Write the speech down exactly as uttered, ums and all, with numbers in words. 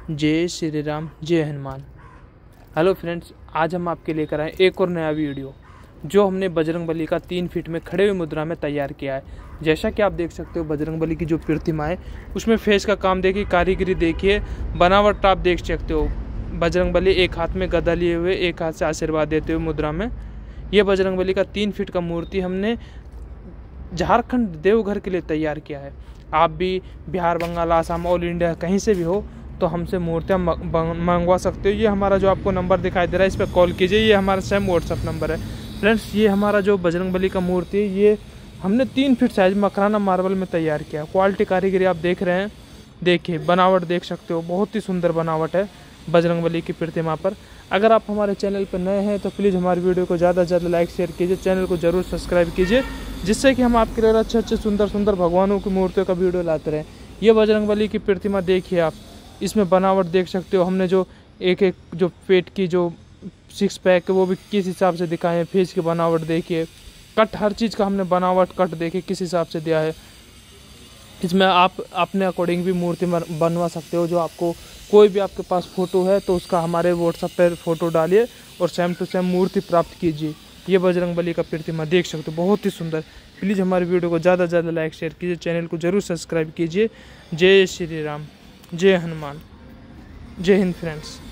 जय श्री राम, जय Hanuman. Hello friends, आज हम आपके लेकर आए एक और नया वीडियो जो हमने बजरंगबली का तीन फीट में खड़े हुए मुद्रा में तैयार किया है। जैसा कि आप देख सकते हो, बजरंगबली की जो प्रतिमा है उसमें फेस का काम देखिए, कारीगरी देखिए, बनावट आप देख सकते हो। बजरंगबली एक हाथ में गदा लिए हुए, एक हाथ से आशीर्वाद देते हुए मुद्रा में। ये बजरंगबली का तीन फीट का मूर्ति हमने झारखंड देवघर के लिए तैयार किया है। आप भी बिहार, बंगाल, आसाम, ऑल इंडिया कहीं से भी हो तो हमसे मूर्तियाँ मंगवा सकते हो। ये हमारा जो आपको नंबर दिखाई दे रहा है, इस पर कॉल कीजिए। ये हमारा सेम व्हाट्सअप नंबर है। फ्रेंड्स, ये हमारा जो बजरंगबली का मूर्ति है, ये हमने तीन फीट साइज मकराना मार्बल में तैयार किया। क्वालिटी कारीगरी आप देख रहे हैं, देखिए बनावट देख सकते हो, बहुत ही सुंदर बनावट है बजरंगबली की प्रतिमा पर। अगर आप हमारे चैनल पर नए हैं तो प्लीज़ हमारे वीडियो को ज़्यादा से ज़्यादा लाइक शेयर कीजिए, चैनल को जरूर सब्सक्राइब कीजिए, जिससे कि हम आपके लिए अच्छे अच्छे सुंदर सुंदर भगवानों की मूर्तियों का वीडियो लाते रहें। ये बजरंगबली की प्रतिमा देखिए आप, इसमें बनावट देख सकते हो। हमने जो एक एक जो पेट की जो सिक्स पैक है वो भी किस हिसाब से दिखाए हैं। फेस की बनावट देखिए, कट हर चीज़ का हमने बनावट कट देखिए किस हिसाब से दिया है। इसमें आप अपने अकॉर्डिंग भी मूर्ति बनवा सकते हो। जो आपको कोई भी आपके पास फ़ोटो है तो उसका हमारे व्हाट्सएप पर फ़ोटो डालिए और सेम टू सेम मूर्ति प्राप्त कीजिए। ये बजरंगबली का प्रतिमा देख सकते हो, बहुत ही सुंदर। प्लीज़ हमारे वीडियो को ज़्यादा से ज़्यादा लाइक शेयर कीजिए, चैनल को जरूर सब्सक्राइब कीजिए। जय श्री राम, जय हनुमान, जय हिंद फ्रेंड्स।